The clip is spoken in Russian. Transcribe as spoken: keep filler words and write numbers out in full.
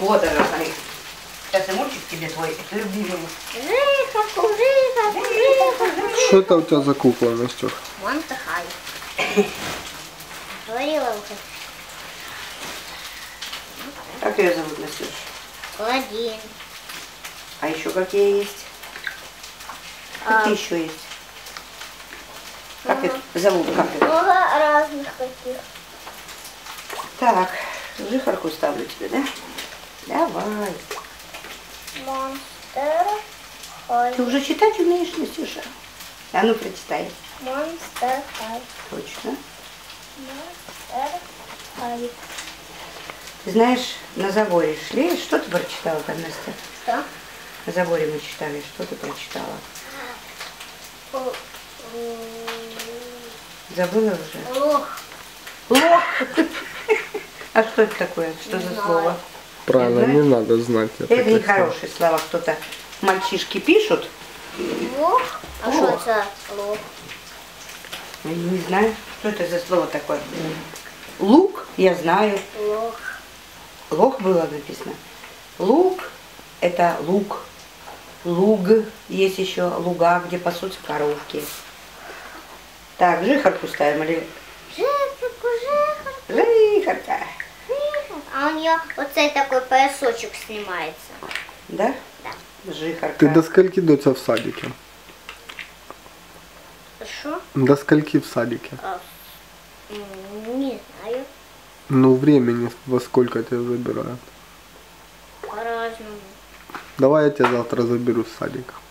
Вот она, смотри. Сейчас и мультик тебе твой любимый. Жихарку, жихарку, жихарку. Что это у тебя за кукла, Настюх? Монста Хай. Говорила уже. Как ее зовут, Настюш? Один. А еще какие есть? А. Какие еще есть? Как их зовут? Как их? Много разных таких. Так, жихарку ставлю тебе, да? Давай. Монстер Хай. Ты уже читать умеешь, Настюша? А ну, прочитай. Монстер Хай. Точно. Монстер Хай. Ты знаешь, на заборе шли. Что ты прочитала там, Настя? Что? На заборе мы читали. Что ты прочитала? Забыла уже? Лох. Лох! А что это такое? Что Не за знаю. слово? Правильно, не надо знать. Это так нехорошие слова. Кто-то мальчишки пишут. Лох? А Лох. что это лох? Я не знаю, что это за слово такое. Лук, я знаю. Лох. Лох было написано. Лук – это лук. Луг. Есть еще луга, где пасутся коровки. Так, жихарку ставим или... Жихарку, жихарку, Жихарка. жихарку. А у нее вот цей такой поясочек снимается. Да? Да. Жихарка. Ты до скольки доця в садике? Что? До скольки в садике? А, м, не знаю. Ну, времени во сколько тебя забирают? По-разному. Давай я тебя завтра заберу с садика.